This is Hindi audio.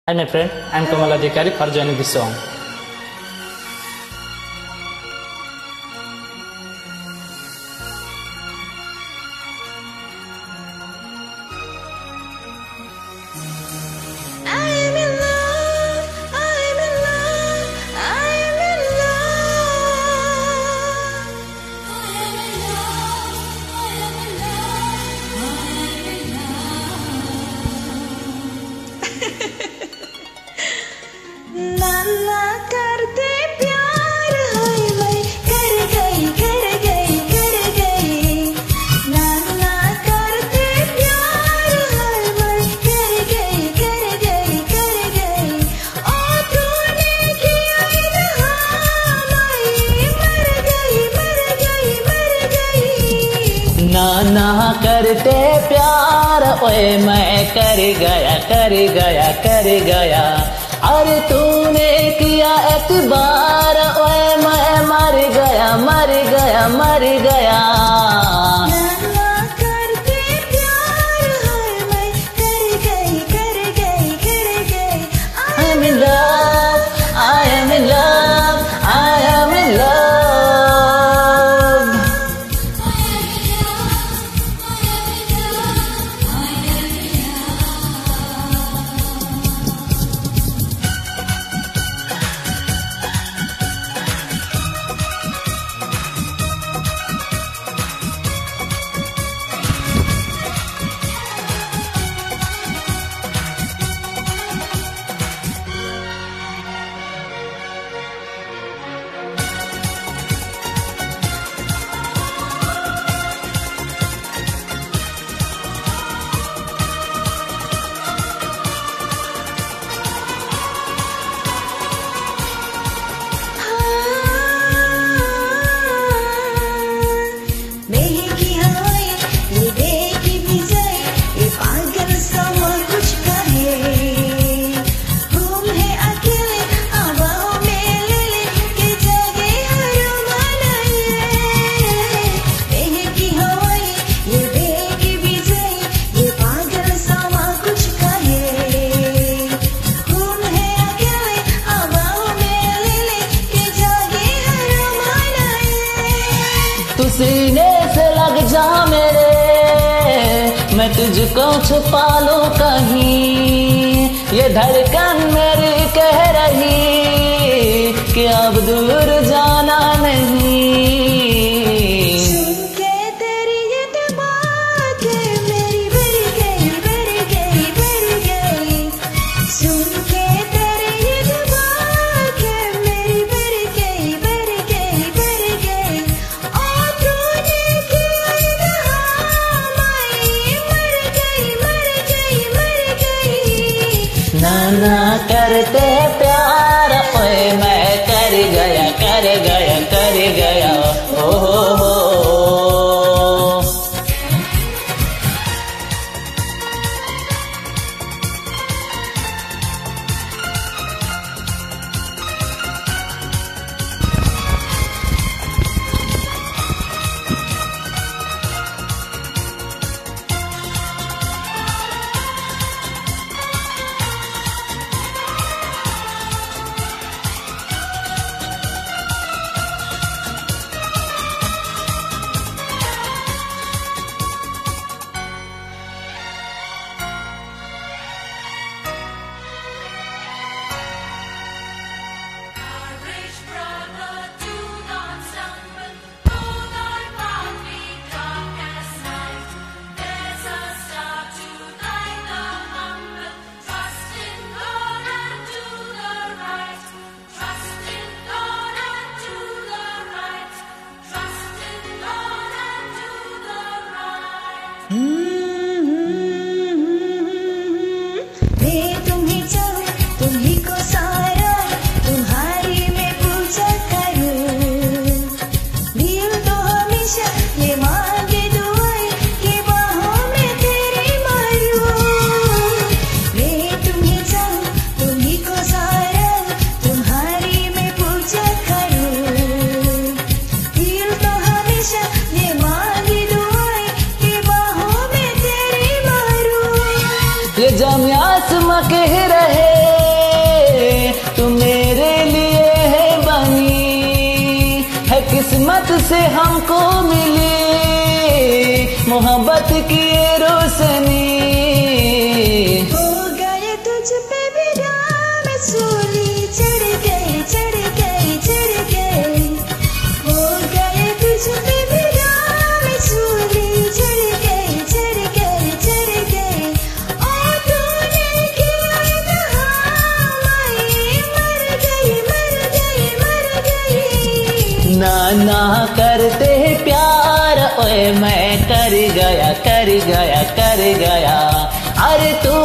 Hi my friend, I am Kamal Adhikari for joining this song. नाना करते प्यार हाय हाय कर गई नाना करते प्यार हाय हाय कर गई ओ तूने किया इल्हाम मर गई नाना करते प्यार ओए मैं कर गया अरे तूने किया एतबार ओए मैं मर गया नाना करते प्यार हाय मैं कर गई I am in love, I am in love, I am in love. तू सीने से लग जा मेरे मैं तुझको छुपा लूं कहीं ये धड़कन मेरी कह रही कि अब दूर जाना नहीं सुन के तेरी ये बातें मेरी बढ़ गई सुन के तेरी ये बातें मेरी बढ़ गई ओ तूने किया इल्हाम मर गई नाना करते प्यार ओए मैं कर गया ओ हो तुझ पे विदा मैं सूली चढ़ गई चढ़ गई चढ़ गई हो गए तुझ पे विदा मैं सूली चढ़ गई चढ़ गई चढ़ गई ओ तूने किया कहा मैं मर गई मर गई मर गई ना ना करते प्यार ओए मैं कर गया कर गया कर गया। अरे तू